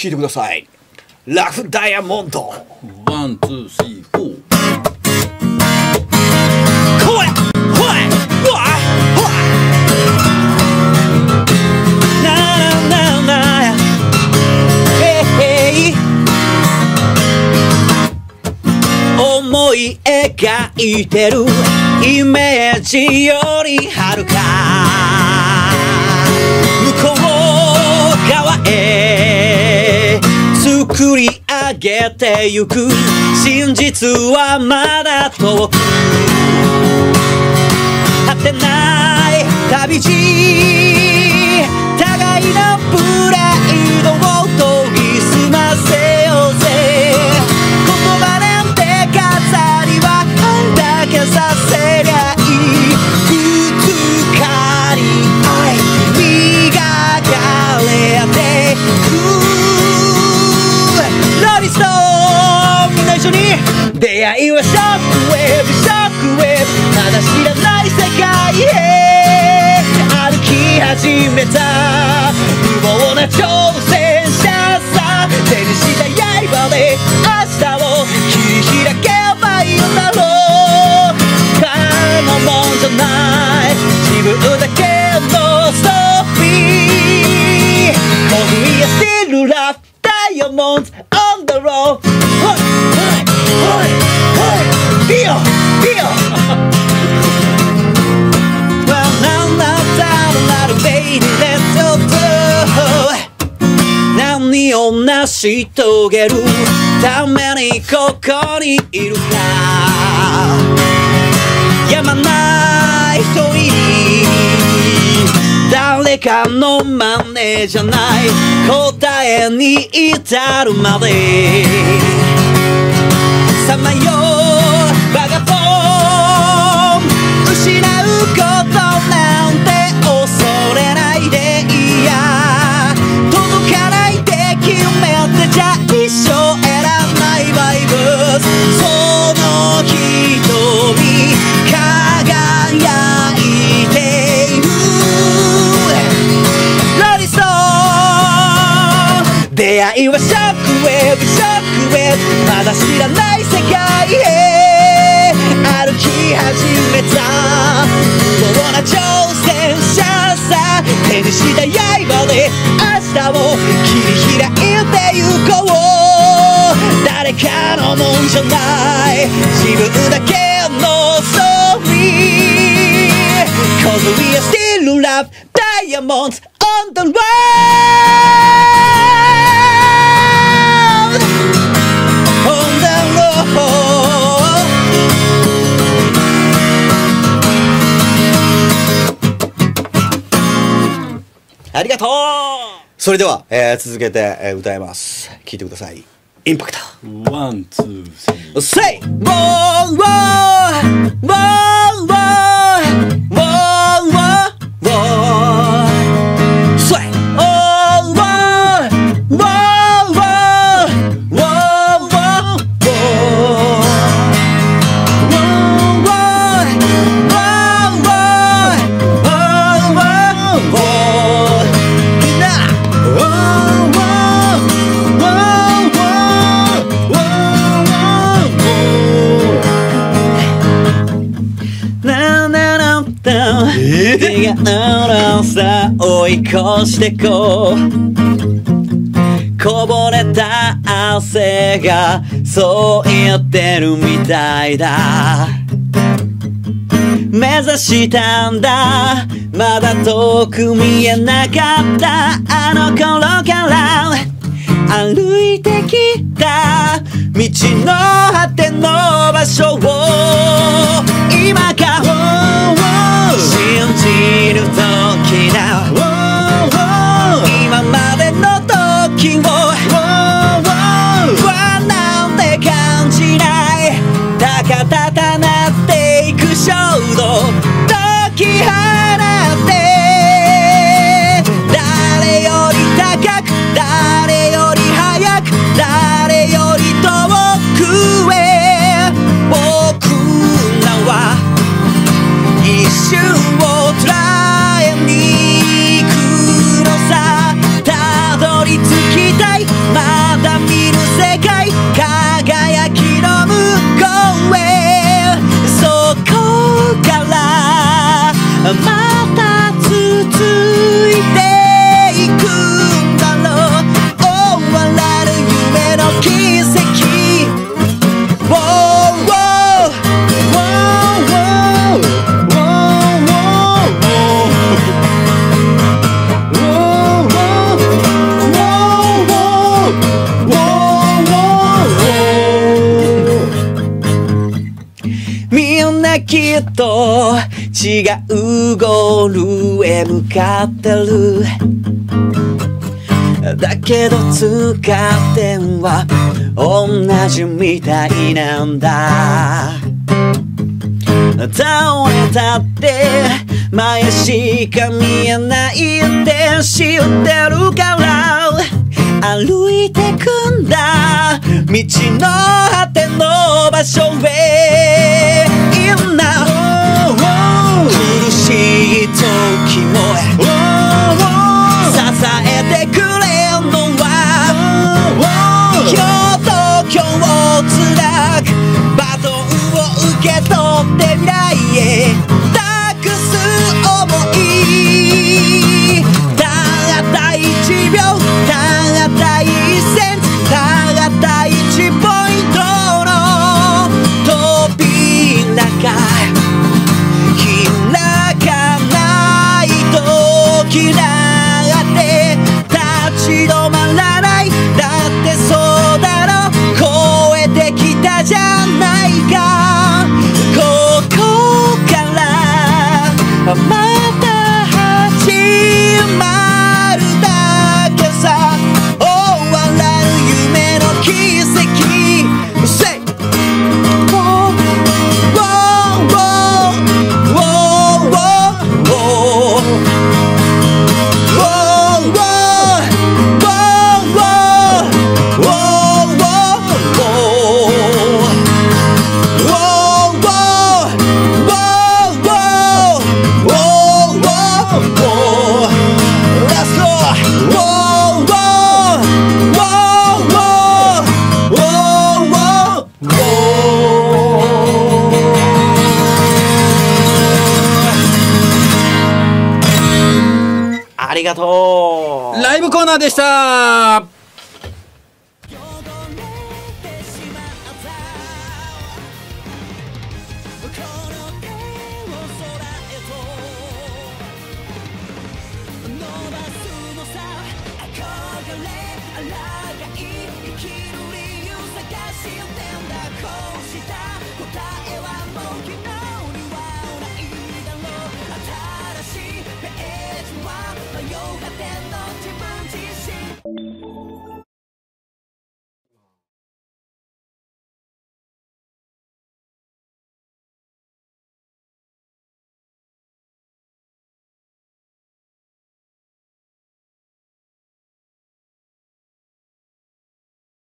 聞いてください。ラフダイヤモンド。 ワン、ツー、スリー、フォー。 ほいほいほいほい。なななへへい。思い描いてるイメージよりはるか向こう側へ作り上げてゆく真実はまだ遠く果てない旅路互いのプライドを研ぎ澄ませようぜ言葉なんて飾りはあんだけさせりゃいいぶつかり合い磨かれてくロリストみんな一緒に出会いはショックウェーブショックウェーブただ知らない世界へ歩き始めた無謀な挑戦者さ手にした刃で明日を切り開けばいいんだろう他のもんじゃない自分だけのストーリー Cause we are still love diamonds on the road ほいほいほいビヨビヨ何を成し遂げるためにここにいるかやまない一人誰かの真似じゃない答えに至るまでさまよバカボーン失うことなんて恐れないでいや届かないで決めてじゃ一生選ばないバイブスその瞳輝いているロリスト出会いはショックウェーブショックウェーブまだ知らない世界へ歩き始めた無謀な挑戦者さ手にした刃で明日を切り開いてゆこう誰かのもんじゃない自分だけのストーリー Cause we are still love diamonds on the road on the road ありがとう。それでは、続けて、歌います。聴いてください。インパクト。 ワン、ツー、スリー。 Say! Whoa, whoa, whoa, whoa, whoa, whoa. Say! Oh, whoa, whoa, whoa, whoa, whoa, whoa. Whoa, whoa, whoa, whoa, whoa, whoa. みんな Whoa, whoa, whoa, whoa, whoa.なななな手がならさ追い越してこうこぼれた汗がそう言ってるみたいだ目指したんだまだ遠く見えなかったあの頃から歩いてきた道の果ての場所を今から信じる時だ今までの時を不安なんて感じない高たなっていく衝動解き放って誰より高く誰より速く誰より遠くへ僕らは一瞬を捉えに行くのさたどり着きたいきっと違うゴールへ向かってる。だけど使ってんは同じみたいなんだ。倒れたって前しか見えないって知ってるから歩いてくんだ道の果ての場所へ。今苦しい時も支えてくれんのは今日と今日をつなぐバトンを受け取って未来へ託す想い。たった1秒たった1センチたった1ポイントの扉が開かない時だって立ち止まらない。だってそうだろ超えてきたじゃないか。ここからまた始まるだけさ。終わらぬ夢の奇跡。Say Whoa Whoa Whoaありがとう。 ライブコーナーでした。